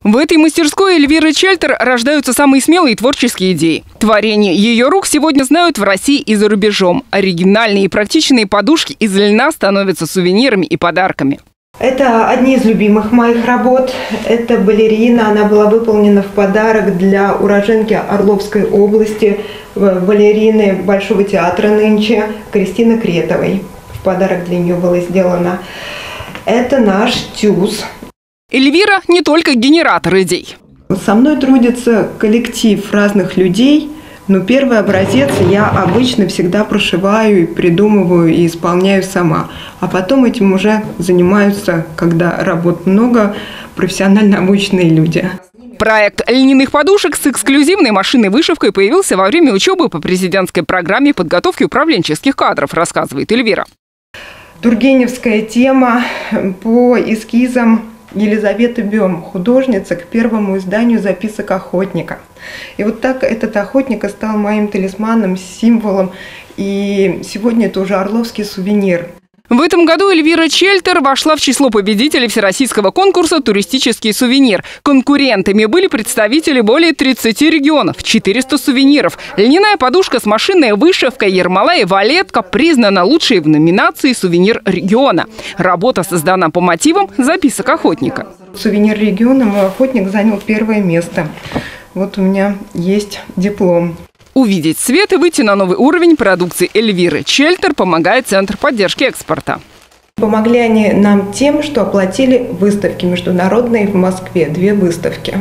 В этой мастерской Эльвиры Чельтер рождаются самые смелые и творческие идеи. Творения ее рук сегодня знают в России и за рубежом. Оригинальные и практичные подушки из льна становятся сувенирами и подарками. Это одни из любимых моих работ. Это балерина. Она была выполнена в подарок для уроженки Орловской области, балерины Большого театра нынче, Кристины Кретовой. В подарок для нее было сделано. Это наш тюз. Эльвира не только генератор идей. Со мной трудится коллектив разных людей, но первый образец я обычно всегда прошиваю, и придумываю и исполняю сама. А потом этим уже занимаются, когда работ много, профессионально обученные люди. Проект льняных подушек с эксклюзивной машинной вышивкой появился во время учебы по президентской программе подготовки управленческих кадров, рассказывает Эльвира. Тургеневская тема по эскизам Елизаветы Бем, художница, к первому изданию записок охотника. И вот так этот охотник стал моим талисманом, символом. И сегодня это уже орловский сувенир. В этом году Эльвира Чельтер вошла в число победителей всероссийского конкурса «Туристический сувенир». Конкурентами были представители более 30 регионов, 400 сувениров. Льняная подушка с машинной вышивкой «Ермолай» и «Валетка» признана лучшей в номинации «Сувенир региона». Работа создана по мотивам записок охотника. Сувенир региона мой охотник занял первое место. Вот у меня есть диплом. Увидеть свет и выйти на новый уровень продукции Эльвиры Чельтер помогает Центр поддержки экспорта. Помогли они нам тем, что оплатили выставки международные в Москве, 2 выставки.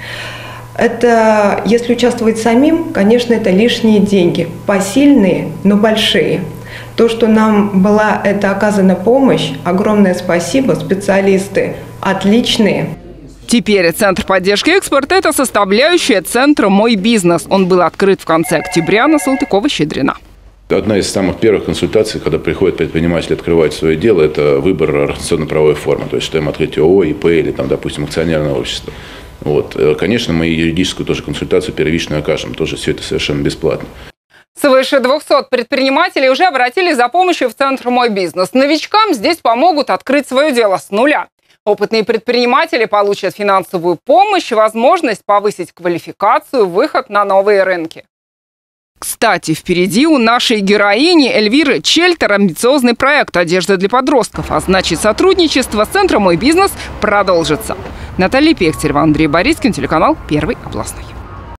Это, если участвовать самим, конечно, это лишние деньги, посильные, но большие. То, что нам была оказана помощь, огромное спасибо, специалисты отличные. Теперь Центр поддержки экспорта – это составляющая центра «Мой бизнес». Он был открыт в конце октября на Салтыкова-Щедрина. Одна из самых первых консультаций, когда приходят предприниматели открывать свое дело, это выбор организационно-правовой формы. То есть, что им открыть ООО, ИП или, там, допустим, акционерное общество. Вот. Конечно, мы юридическую тоже консультацию первичную окажем. Тоже все это совершенно бесплатно. Свыше 200 предпринимателей уже обратились за помощью в Центр «Мой бизнес». Новичкам здесь помогут открыть свое дело с нуля. Опытные предприниматели получат финансовую помощь, возможность повысить квалификацию, выход на новые рынки. Кстати, впереди у нашей героини Эльвиры Чельтер амбициозный проект «Одежда для подростков», а значит, сотрудничество с Центром «Мой бизнес» продолжится. Наталья Пехтерева, Андрей Борискин, телеканал Первый областной.